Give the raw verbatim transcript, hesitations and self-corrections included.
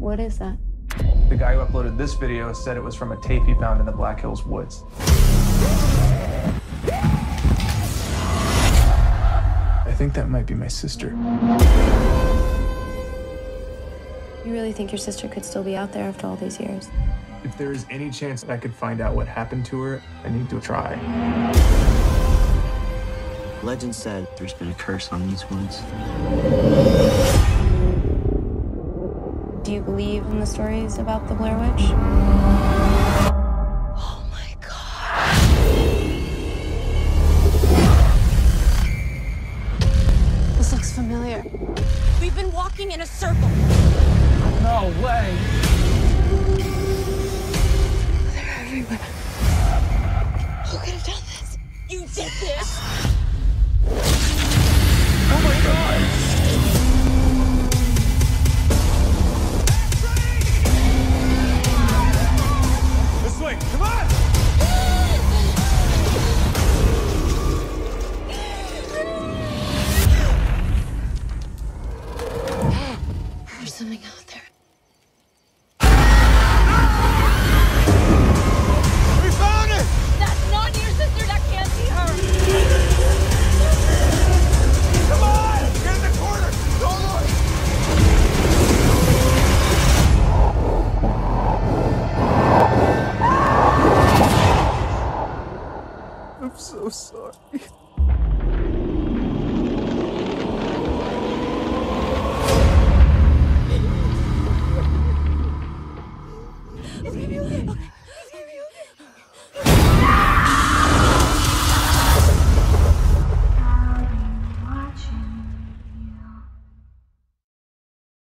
What is that? The guy who uploaded this video said it was from a tape he found in the Black Hills woods. I think that might be my sister. You really think your sister could still be out there after all these years? If there is any chance that I could find out what happened to her, I need to try. Legend said there's been a curse on these woods. Do you believe in the stories about the Blair Witch? Oh my God. This looks familiar. We've been walking in a circle. No way. They're everywhere. Who could have done this? You did this! Oh my God.